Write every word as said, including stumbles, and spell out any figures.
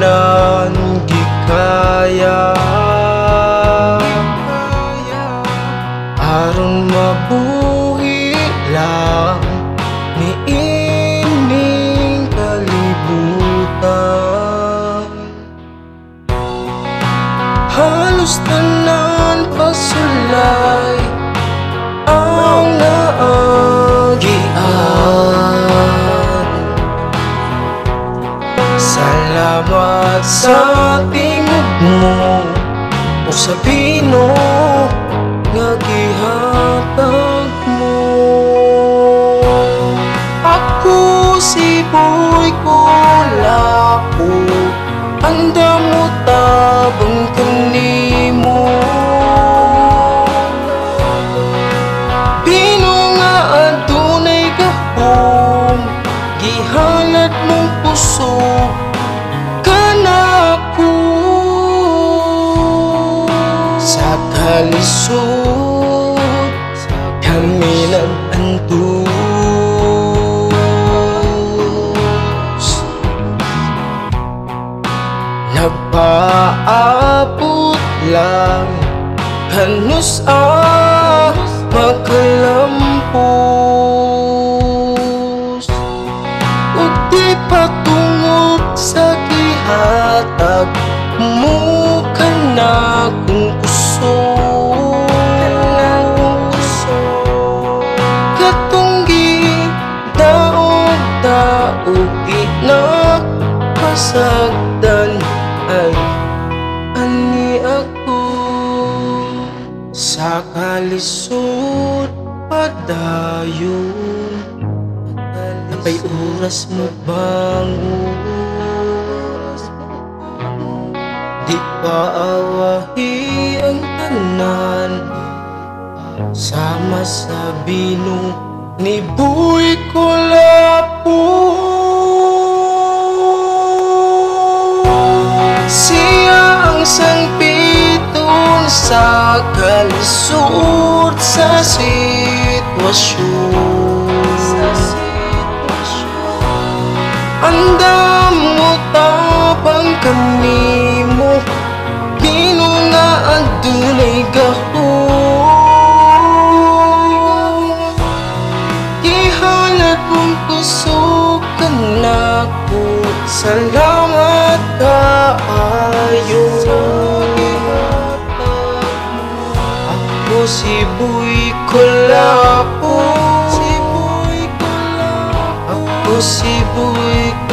tanan gikaya aron mabuhi lang niining kalibutan. Halos tanan pasulay ang naagian. Salamat sa tingog mo o sa bino nga gihatag mo. Ako si Boy Kulapo, anda mo tabang kanimo. Bino nga adunay gahom, gihanat mong puso kanako. Sa kalisod kami nag-antos, nagpaabot lang kanus ah magkalampos. Ug di patungod sa gihatag mo kanakong puso. Katunggi daog-daog ginapasagdan ay ani ako. Sa kalisod padayon napay oras mo bangon. Di paawahi ang tanan sama sa bino ni Boy Kulapo. Siya ang sangpiton sa kalisod sa sitwasyon. Andam mo tabang kanimo, bino nga adunay gahom. Gihanat mong puso kanako, salamat kaayo. Ako si Boy Kulapo, ako si Boy